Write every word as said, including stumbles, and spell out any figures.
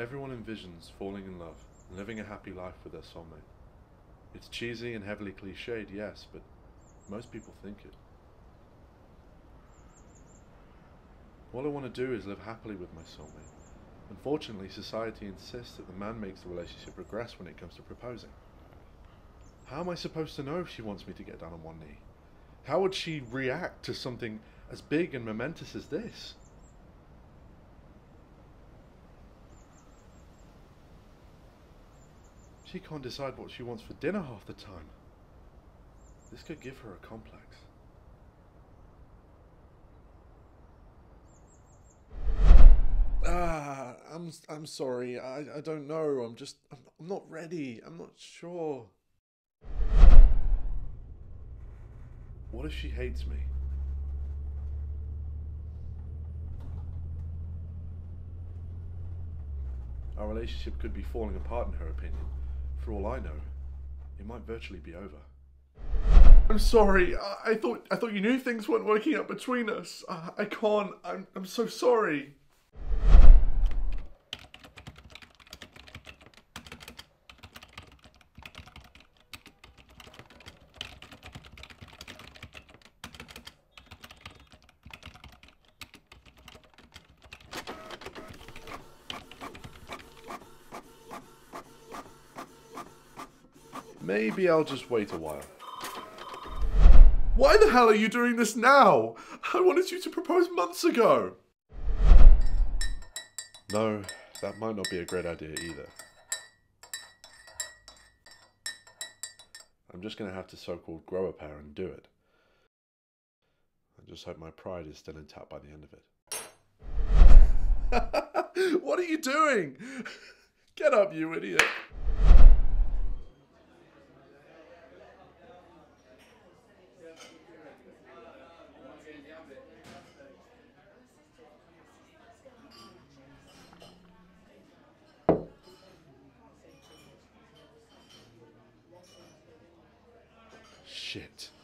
Everyone envisions falling in love and living a happy life with their soulmate. It's cheesy and heavily cliched, yes, but most people think it. All I want to do is live happily with my soulmate. Unfortunately, society insists that the man makes the relationship progress when it comes to proposing. How am I supposed to know if she wants me to get down on one knee? How would she react to something as big and momentous as this? She can't decide what she wants for dinner half the time. This could give her a complex. Ah, I'm I'm sorry. I I don't know. I'm just I'm, I'm not ready. I'm not sure. What if she hates me? Our relationship could be falling apart in her opinion. For all I know, it might virtually be over. I'm sorry. I, I thought I thought you knew things weren't working out between us. I, I can't. I'm I'm so sorry. Maybe I'll just wait a while. Why the hell are you doing this now? I wanted you to propose months ago. No, that might not be a great idea either. I'm just going to have to so-called grow a pair and do it. I just hope my pride is still intact by the end of it. What are you doing? Get up, you idiot. Shit.